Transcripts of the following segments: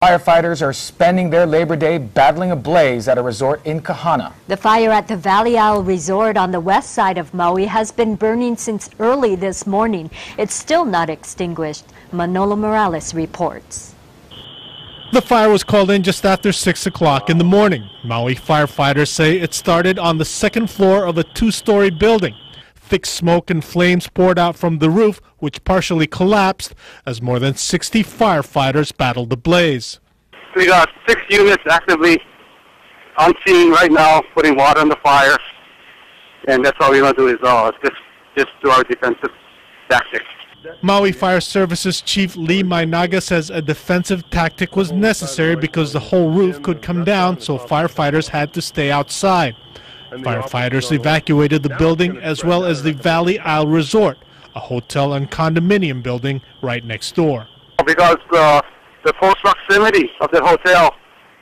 Firefighters are spending their Labor Day battling a blaze at a resort in Kahana. The fire at the Valley Isle Resort on the west side of Maui has been burning since early this morning. It's still not extinguished. Manolo Morales reports. The fire was called in just after 6 o'clock in the morning. Maui firefighters say it started on the second floor of a two-story building. Thick smoke and flames poured out from the roof, which partially collapsed as more than 60 firefighters battled the blaze. We got 6 units actively on scene right now, putting water on the fire, and that's all we're going to do is just do our defensive tactics. Maui Fire Services Chief Lee Mainaga says a defensive tactic was necessary because the whole roof could come down, so firefighters had to stay outside. Firefighters evacuated the building as well as the Valley Isle Resort, a hotel and condominium building right next door. Because the close proximity of the hotel,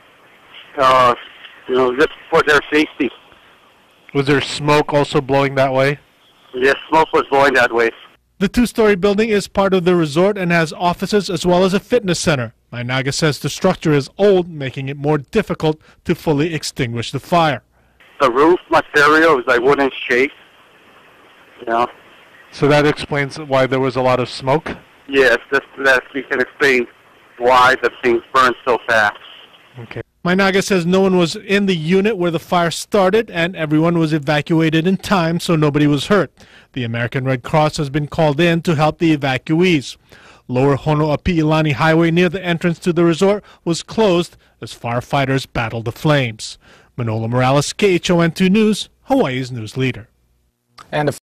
just for their safety. Was there smoke also blowing that way? Yes, smoke was blowing that way. The two-story building is part of the resort and has offices as well as a fitness center. Mainaga says the structure is old, making it more difficult to fully extinguish the fire. The roof material is like wooden shake. So that explains why there was a lot of smoke? Yes, that we can explain why the things burned so fast. Okay. Mainaga says no one was in the unit where the fire started and everyone was evacuated in time, so nobody was hurt. The American Red Cross has been called in to help the evacuees. Lower Honoapi'ilani Highway near the entrance to the resort was closed as firefighters battled the flames. Manolo Morales, KHON2 News, Hawaii's news leader. And